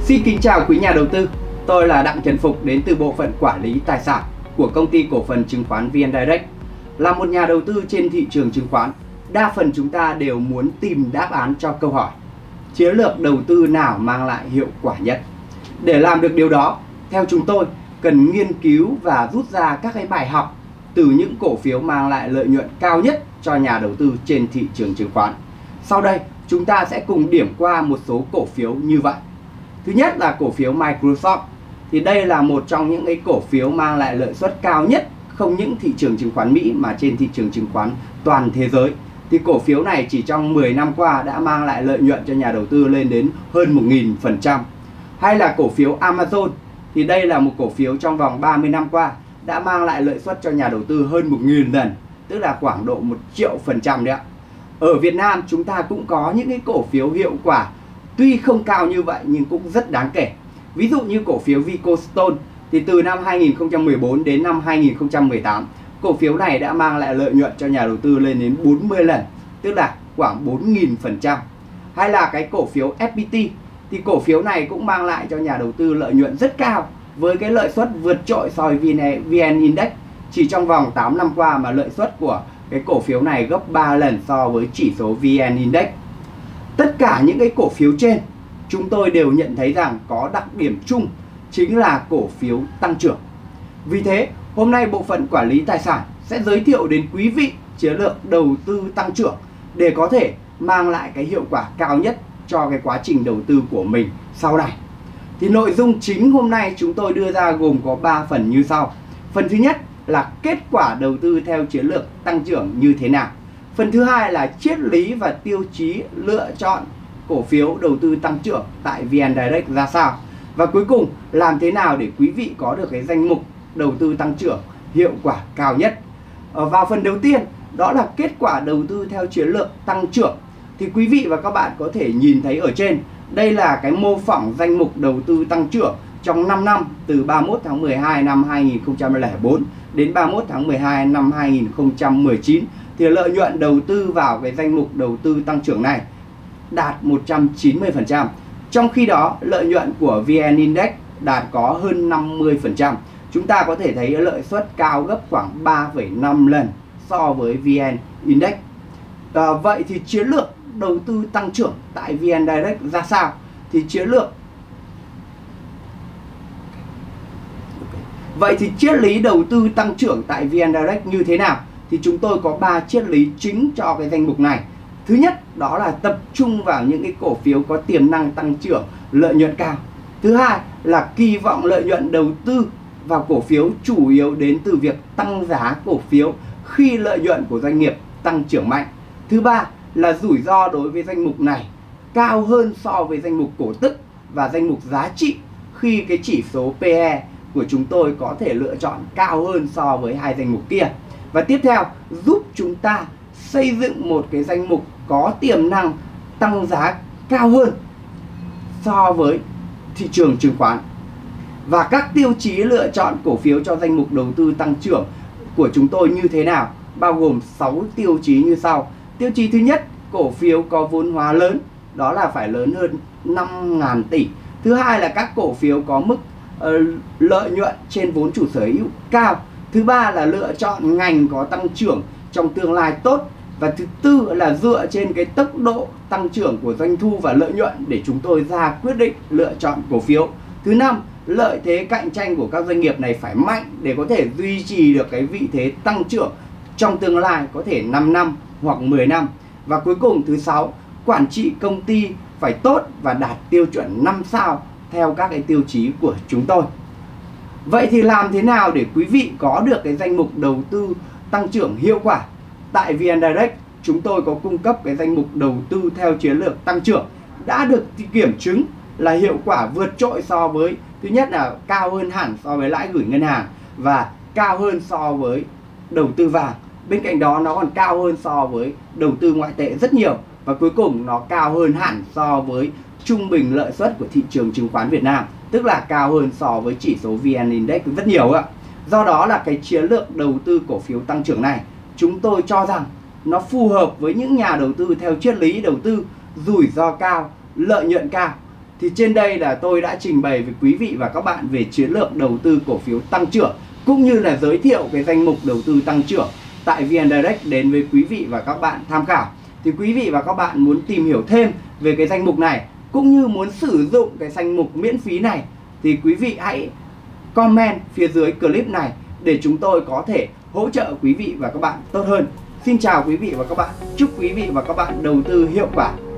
Xin kính chào quý nhà đầu tư, tôi là Đặng Trần Phục đến từ bộ phận quản lý tài sản của công ty cổ phần chứng khoán VN Direct. Là một nhà đầu tư trên thị trường chứng khoán, đa phần chúng ta đều muốn tìm đáp án cho câu hỏi chiến lược đầu tư nào mang lại hiệu quả nhất. Để làm được điều đó, theo chúng tôi cần nghiên cứu và rút ra các cái bài học từ những cổ phiếu mang lại lợi nhuận cao nhất cho nhà đầu tư trên thị trường chứng khoán. Sau đây, chúng ta sẽ cùng điểm qua một số cổ phiếu như vậy. Thứ nhất là cổ phiếu Microsoft. Thì đây là một trong những cái cổ phiếu mang lại lợi suất cao nhất không những thị trường chứng khoán Mỹ mà trên thị trường chứng khoán toàn thế giới. Thì cổ phiếu này chỉ trong 10 năm qua đã mang lại lợi nhuận cho nhà đầu tư lên đến hơn 1000%. Hay là cổ phiếu Amazon. Thì đây là một cổ phiếu trong vòng 30 năm qua đã mang lại lợi suất cho nhà đầu tư hơn 1000 lần, tức là khoảng độ 1.000.000% đấy ạ. Ở Việt Nam chúng ta cũng có những cái cổ phiếu hiệu quả tuy không cao như vậy nhưng cũng rất đáng kể. Ví dụ như cổ phiếu Vicostone thì từ năm 2014 đến năm 2018, cổ phiếu này đã mang lại lợi nhuận cho nhà đầu tư lên đến 40 lần, tức là khoảng 4000%. Hay là cái cổ phiếu FPT thì cổ phiếu này cũng mang lại cho nhà đầu tư lợi nhuận rất cao với cái lợi suất vượt trội so với VN Index. Chỉ trong vòng 8 năm qua mà lợi suất của cái cổ phiếu này gấp 3 lần so với chỉ số VN Index. Tất cả những cái cổ phiếu trên chúng tôi đều nhận thấy rằng có đặc điểm chung chính là cổ phiếu tăng trưởng. Vì thế, hôm nay bộ phận quản lý tài sản sẽ giới thiệu đến quý vị chiến lược đầu tư tăng trưởng để có thể mang lại cái hiệu quả cao nhất cho cái quá trình đầu tư của mình sau này. Thì nội dung chính hôm nay chúng tôi đưa ra gồm có 3 phần như sau. Phần thứ nhất là kết quả đầu tư theo chiến lược tăng trưởng như thế nào. Phần thứ hai là triết lý và tiêu chí lựa chọn cổ phiếu đầu tư tăng trưởng tại VN Direct ra sao. Và cuối cùng, làm thế nào để quý vị có được cái danh mục đầu tư tăng trưởng hiệu quả cao nhất. Vào phần đầu tiên, đó là kết quả đầu tư theo chiến lược tăng trưởng. Thì quý vị và các bạn có thể nhìn thấy ở trên, đây là cái mô phỏng danh mục đầu tư tăng trưởng trong 5 năm từ 31 tháng 12 năm 2004 đến 31 tháng 12 năm 2019. Thì lợi nhuận đầu tư vào cái danh mục đầu tư tăng trưởng này đạt 190%. Trong khi đó, lợi nhuận của VN Index đạt có hơn 50%. Chúng ta có thể thấy lợi suất cao gấp khoảng 3,5 lần so với VN Index. Vậy thì chiến lược đầu tư tăng trưởng tại VN Direct ra sao? Thì triết lý đầu tư tăng trưởng tại VN Direct như thế nào? Thì chúng tôi có 3 triết lý chính cho cái danh mục này. Thứ nhất, đó là tập trung vào những cái cổ phiếu có tiềm năng tăng trưởng lợi nhuận cao. Thứ hai là kỳ vọng lợi nhuận đầu tư vào cổ phiếu chủ yếu đến từ việc tăng giá cổ phiếu khi lợi nhuận của doanh nghiệp tăng trưởng mạnh. Thứ ba là rủi ro đối với danh mục này cao hơn so với danh mục cổ tức và danh mục giá trị khi cái chỉ số PE của chúng tôi có thể lựa chọn cao hơn so với hai danh mục kia. Và tiếp theo, giúp chúng ta xây dựng một cái danh mục có tiềm năng tăng giá cao hơn so với thị trường chứng khoán. Và các tiêu chí lựa chọn cổ phiếu cho danh mục đầu tư tăng trưởng của chúng tôi như thế nào? Bao gồm 6 tiêu chí như sau. Tiêu chí thứ nhất, cổ phiếu có vốn hóa lớn, đó là phải lớn hơn 5.000 tỷ. Thứ hai là các cổ phiếu có mức lợi nhuận trên vốn chủ sở hữu cao. Thứ ba là lựa chọn ngành có tăng trưởng trong tương lai tốt. Và thứ tư là dựa trên cái tốc độ tăng trưởng của doanh thu và lợi nhuận để chúng tôi ra quyết định lựa chọn cổ phiếu. Thứ năm, lợi thế cạnh tranh của các doanh nghiệp này phải mạnh để có thể duy trì được cái vị thế tăng trưởng trong tương lai, có thể 5 năm hoặc 10 năm. Và cuối cùng thứ sáu, quản trị công ty phải tốt và đạt tiêu chuẩn 5 sao theo các cái tiêu chí của chúng tôi. Vậy thì làm thế nào để quý vị có được cái danh mục đầu tư tăng trưởng hiệu quả? Tại VN Direct, chúng tôi có cung cấp cái danh mục đầu tư theo chiến lược tăng trưởng đã được kiểm chứng là hiệu quả vượt trội so với, thứ nhất là cao hơn hẳn so với lãi gửi ngân hàng và cao hơn so với đầu tư vàng. Bên cạnh đó nó còn cao hơn so với đầu tư ngoại tệ rất nhiều. Và cuối cùng nó cao hơn hẳn so với trung bình lợi suất của thị trường chứng khoán Việt Nam, tức là cao hơn so với chỉ số VN Index rất nhiều ạ. Do đó là cái chiến lược đầu tư cổ phiếu tăng trưởng này chúng tôi cho rằng nó phù hợp với những nhà đầu tư theo triết lý đầu tư rủi ro cao, lợi nhuận cao. Thì trên đây là tôi đã trình bày với quý vị và các bạn về chiến lược đầu tư cổ phiếu tăng trưởng, cũng như là giới thiệu cái danh mục đầu tư tăng trưởng tại VN Direct đến với quý vị và các bạn tham khảo. Thì quý vị và các bạn muốn tìm hiểu thêm về cái danh mục này, cũng như muốn sử dụng cái danh mục miễn phí này, thì quý vị hãy comment phía dưới clip này để chúng tôi có thể hỗ trợ quý vị và các bạn tốt hơn. Xin chào quý vị và các bạn, chúc quý vị và các bạn đầu tư hiệu quả.